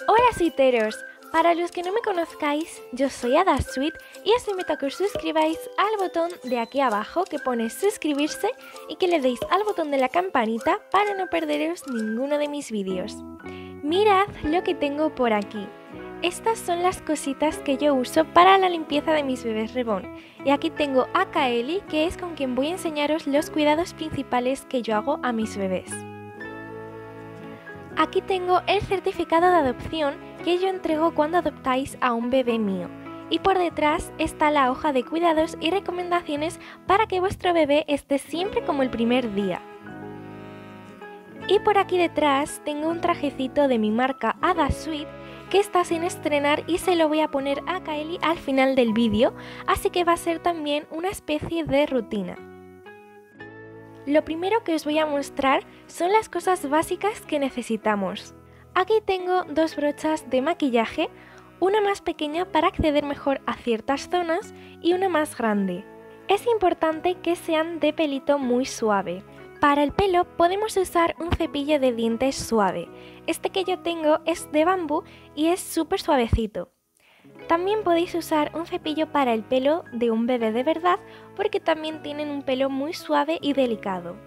Hola suiteros, para los que no me conozcáis, yo soy Ada Sweet y os invito a que os suscribáis al botón de aquí abajo que pone suscribirse y que le deis al botón de la campanita para no perderos ninguno de mis vídeos. Mirad lo que tengo por aquí. Estas son las cositas que yo uso para la limpieza de mis bebés reborn. Y aquí tengo a Kaeli, que es con quien voy a enseñaros los cuidados principales que yo hago a mis bebés. Aquí tengo el certificado de adopción que yo entrego cuando adoptáis a un bebé mío. Y por detrás está la hoja de cuidados y recomendaciones para que vuestro bebé esté siempre como el primer día. Y por aquí detrás tengo un trajecito de mi marca Ada Sweet que está sin estrenar y se lo voy a poner a Kaeli al final del vídeo, así que va a ser también una especie de rutina. Lo primero que os voy a mostrar son las cosas básicas que necesitamos. Aquí tengo dos brochas de maquillaje, una más pequeña para acceder mejor a ciertas zonas y una más grande. Es importante que sean de pelito muy suave. Para el pelo podemos usar un cepillo de dientes suave. Este que yo tengo es de bambú y es súper suavecito. También podéis usar un cepillo para el pelo de un bebé de verdad porque también tienen un pelo muy suave y delicado.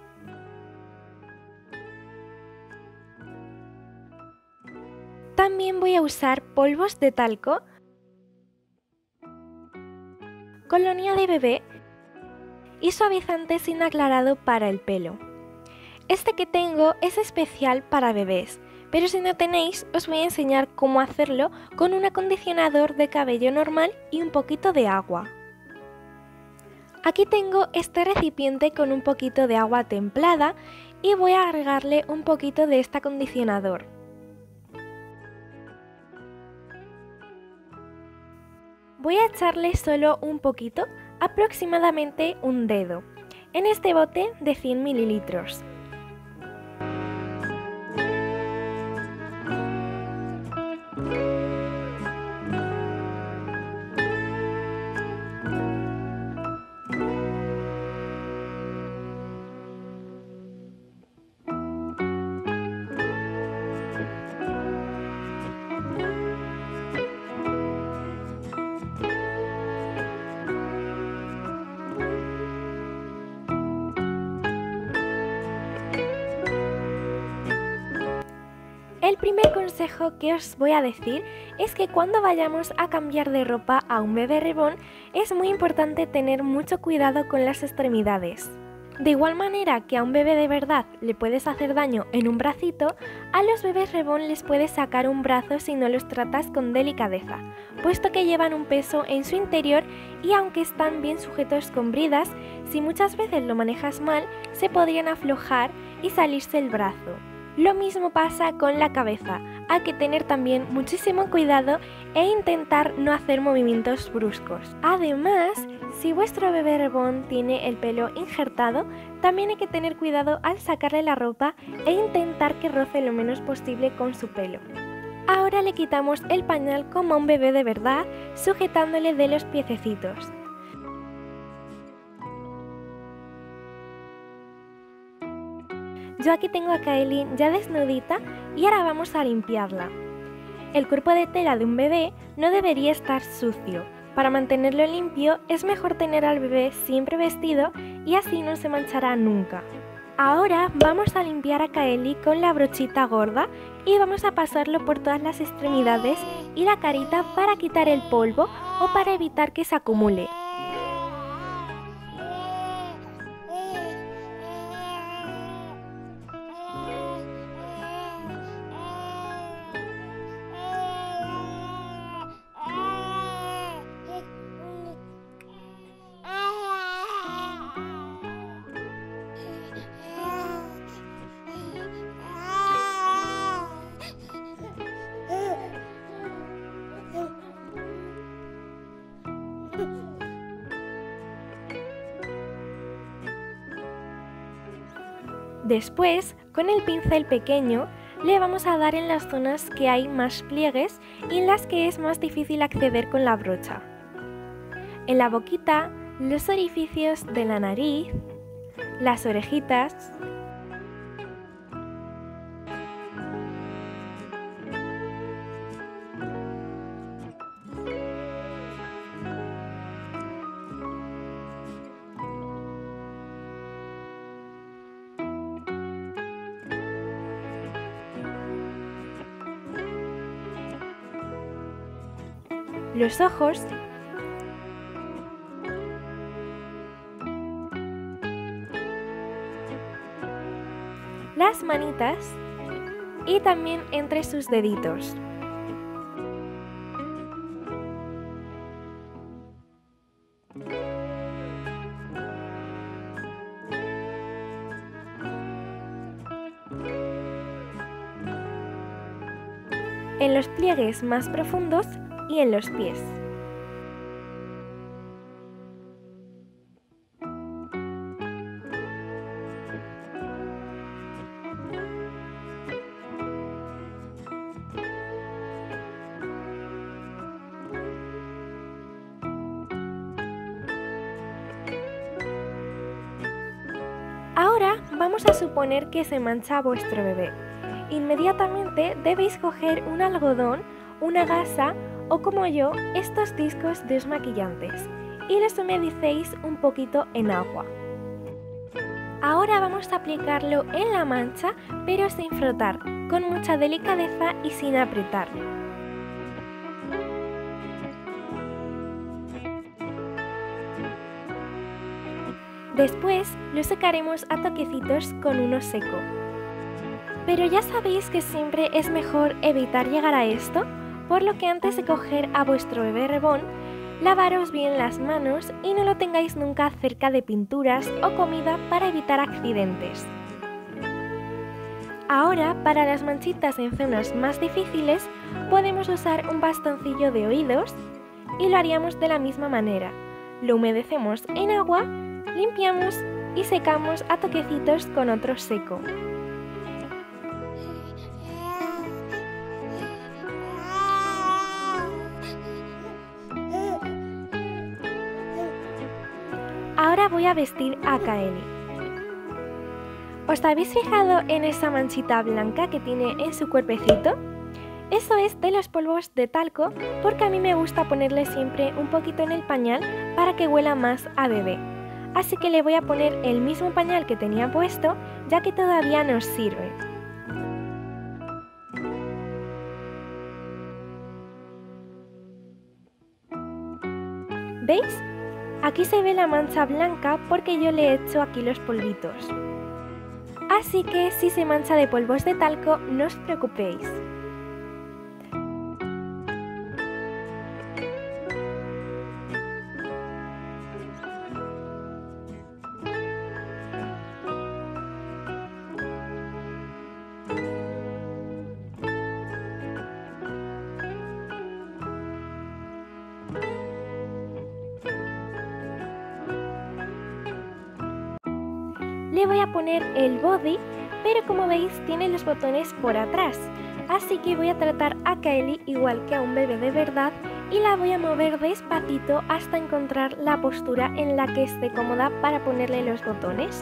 También voy a usar polvos de talco, colonia de bebé y suavizante sin aclarado para el pelo. Este que tengo es especial para bebés, pero si no tenéis os voy a enseñar cómo hacerlo con un acondicionador de cabello normal y un poquito de agua. Aquí tengo este recipiente con un poquito de agua templada y voy a agregarle un poquito de este acondicionador. Voy a echarle solo un poquito, aproximadamente un dedo, en este bote de 100 mililitros. El primer consejo que os voy a decir es que cuando vayamos a cambiar de ropa a un bebé reborn es muy importante tener mucho cuidado con las extremidades. De igual manera que a un bebé de verdad le puedes hacer daño en un bracito, a los bebés reborn les puedes sacar un brazo si no los tratas con delicadeza, puesto que llevan un peso en su interior y aunque están bien sujetos con bridas, si muchas veces lo manejas mal, se podrían aflojar y salirse el brazo. Lo mismo pasa con la cabeza, hay que tener también muchísimo cuidado e intentar no hacer movimientos bruscos. Además, si vuestro bebé reborn tiene el pelo injertado, también hay que tener cuidado al sacarle la ropa e intentar que roce lo menos posible con su pelo. Ahora le quitamos el pañal como a un bebé de verdad, sujetándole de los piececitos. Yo aquí tengo a Kaeli ya desnudita y ahora vamos a limpiarla. El cuerpo de tela de un bebé no debería estar sucio. Para mantenerlo limpio es mejor tener al bebé siempre vestido y así no se manchará nunca. Ahora vamos a limpiar a Kaeli con la brochita gorda y vamos a pasarlo por todas las extremidades y la carita para quitar el polvo o para evitar que se acumule. Después, con el pincel pequeño, le vamos a dar en las zonas que hay más pliegues y en las que es más difícil acceder con la brocha. En la boquita, los orificios de la nariz, las orejitas, los ojos, las manitas y también entre sus deditos. En los pliegues más profundos y en los pies. Ahora vamos a suponer que se mancha vuestro bebé. Inmediatamente debéis coger un algodón, una gasa o, como yo, estos discos desmaquillantes y los humedecéis un poquito en agua. Ahora vamos a aplicarlo en la mancha, pero sin frotar, con mucha delicadeza y sin apretar. Después lo secaremos a toquecitos con uno seco. Pero ya sabéis que siempre es mejor evitar llegar a esto, por lo que antes de coger a vuestro bebé rebón, lavaros bien las manos y no lo tengáis nunca cerca de pinturas o comida para evitar accidentes. Ahora, para las manchitas en zonas más difíciles, podemos usar un bastoncillo de oídos y lo haríamos de la misma manera. Lo humedecemos en agua, limpiamos y secamos a toquecitos con otro seco. Ahora voy a vestir a Kaeli. ¿Os habéis fijado en esa manchita blanca que tiene en su cuerpecito? Eso es de los polvos de talco, porque a mí me gusta ponerle siempre un poquito en el pañal para que huela más a bebé. Así que le voy a poner el mismo pañal que tenía puesto, ya que todavía nos sirve. ¿Veis? Aquí se ve la mancha blanca porque yo le he hecho aquí los polvitos. Así que si se mancha de polvos de talco, no os preocupéis. Le voy a poner el body, pero como veis tiene los botones por atrás, así que voy a tratar a Kaeli igual que a un bebé de verdad y la voy a mover despacito hasta encontrar la postura en la que esté cómoda para ponerle los botones.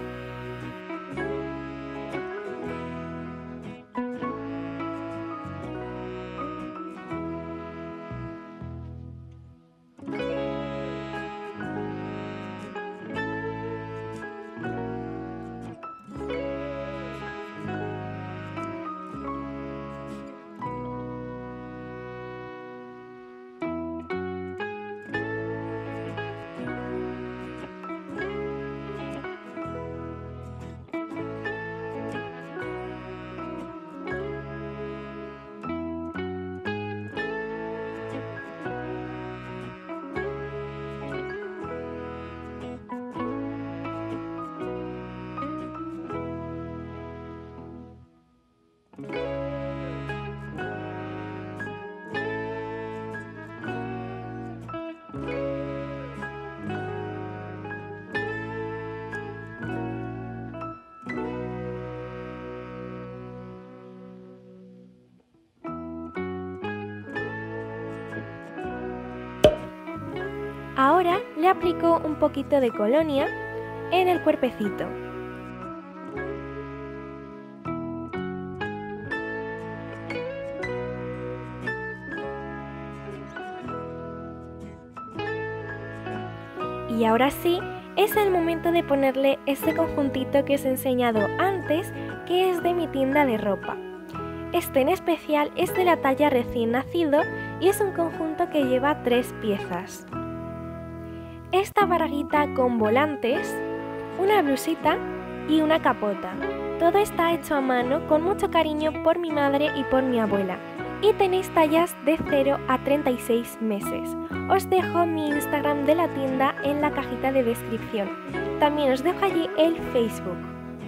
Ahora le aplico un poquito de colonia en el cuerpecito. Y ahora sí, es el momento de ponerle este conjuntito que os he enseñado antes, que es de mi tienda de ropa. Este en especial es de la talla recién nacido y es un conjunto que lleva 3 piezas. Esta braguita con volantes, una blusita y una capota. Todo está hecho a mano con mucho cariño por mi madre y por mi abuela. Y tenéis tallas de 0 a 36 meses. Os dejo mi Instagram de la tienda en la cajita de descripción. También os dejo allí el Facebook.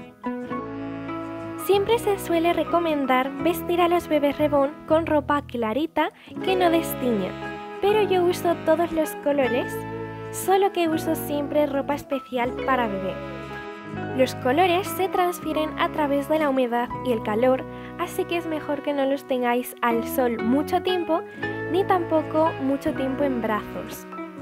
Siempre se suele recomendar vestir a los bebés reborn con ropa clarita que no destiña, pero yo uso todos los colores, solo que uso siempre ropa especial para bebé. Los colores se transfieren a través de la humedad y el calor, así que es mejor que no los tengáis al sol mucho tiempo, ni tampoco mucho tiempo en brazos.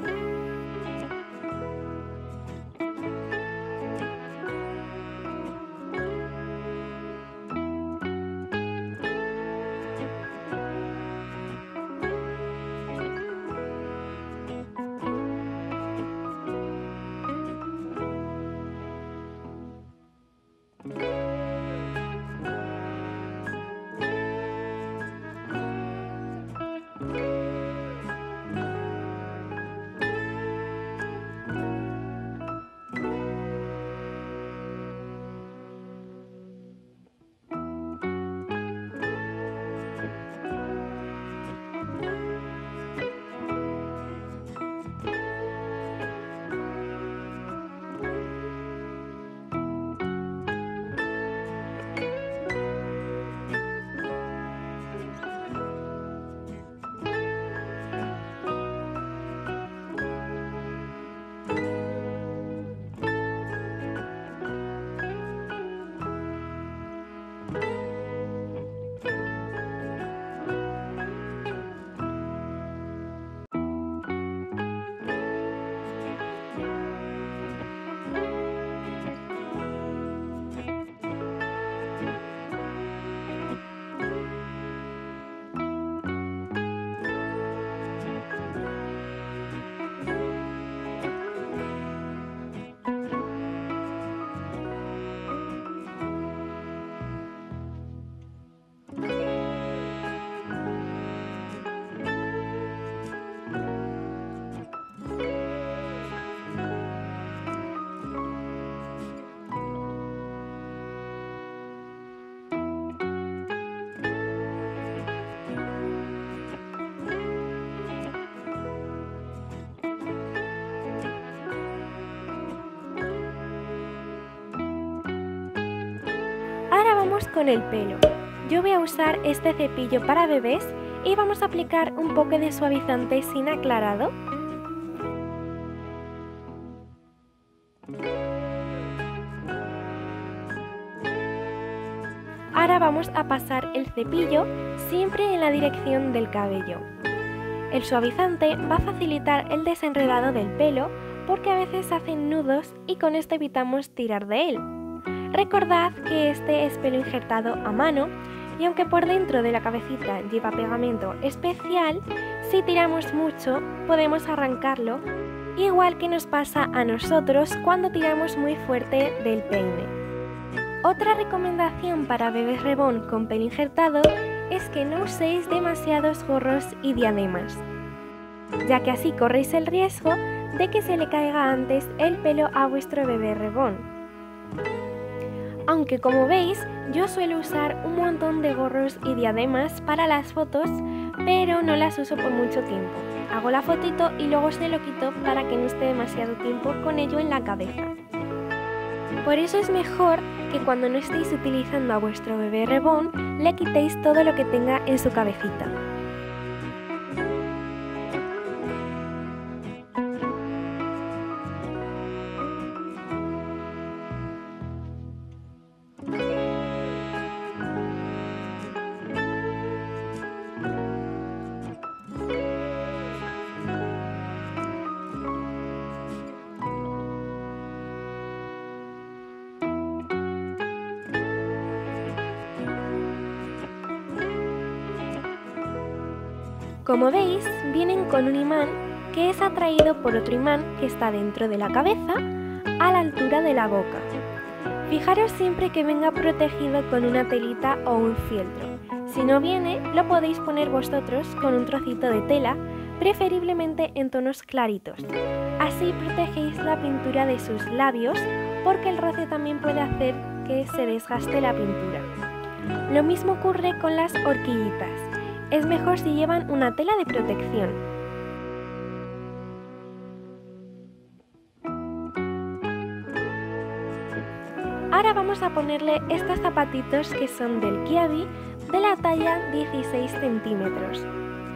Ahora vamos con el pelo. Yo voy a usar este cepillo para bebés y vamos a aplicar un poco de suavizante sin aclarado. Ahora vamos a pasar el cepillo siempre en la dirección del cabello. El suavizante va a facilitar el desenredado del pelo porque a veces hacen nudos y con esto evitamos tirar de él. Recordad que este es pelo injertado a mano y aunque por dentro de la cabecita lleva pegamento especial, si tiramos mucho podemos arrancarlo, igual que nos pasa a nosotros cuando tiramos muy fuerte del peine. Otra recomendación para bebés reborn con pelo injertado es que no uséis demasiados gorros y diademas, ya que así corréis el riesgo de que se le caiga antes el pelo a vuestro bebé reborn. Aunque como veis, yo suelo usar un montón de gorros y diademas para las fotos, pero no las uso por mucho tiempo. Hago la fotito y luego se lo quito para que no esté demasiado tiempo con ello en la cabeza. Por eso es mejor que cuando no estéis utilizando a vuestro bebé reborn, le quitéis todo lo que tenga en su cabecita. Como veis, vienen con un imán que es atraído por otro imán que está dentro de la cabeza a la altura de la boca. Fijaros siempre que venga protegido con una telita o un fieltro. Si no viene, lo podéis poner vosotros con un trocito de tela, preferiblemente en tonos claritos. Así protegéis la pintura de sus labios, porque el roce también puede hacer que se desgaste la pintura. Lo mismo ocurre con las horquillitas. Es mejor si llevan una tela de protección. Ahora vamos a ponerle estos zapatitos que son del Kiabi de la talla 16 centímetros.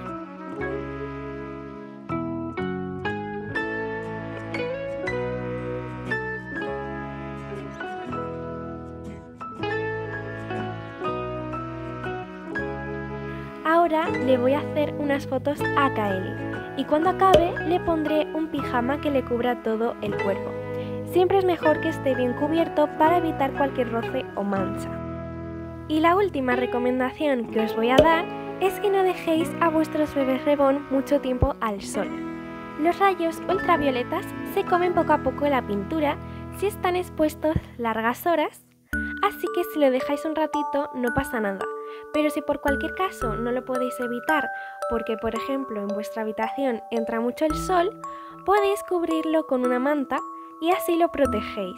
Ahora le voy a hacer unas fotos a Kaeli y cuando acabe le pondré un pijama que le cubra todo el cuerpo. Siempre es mejor que esté bien cubierto para evitar cualquier roce o mancha. Y la última recomendación que os voy a dar es que no dejéis a vuestros bebés reborn mucho tiempo al sol. Los rayos ultravioletas se comen poco a poco en la pintura si están expuestos largas horas, así que si lo dejáis un ratito no pasa nada. Pero si por cualquier caso no lo podéis evitar porque por ejemplo en vuestra habitación entra mucho el sol, podéis cubrirlo con una manta y así lo protegéis.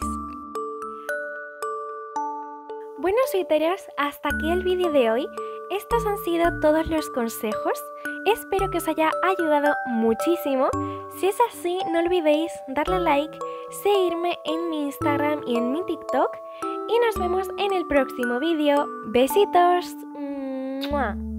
Bueno, sweeteros, hasta aquí el vídeo de hoy. Estos han sido todos los consejos. Espero que os haya ayudado muchísimo. Si es así, no olvidéis darle like, seguirme en mi Instagram y en mi TikTok. Y nos vemos en el próximo vídeo. ¡Besitos! ¡Mua!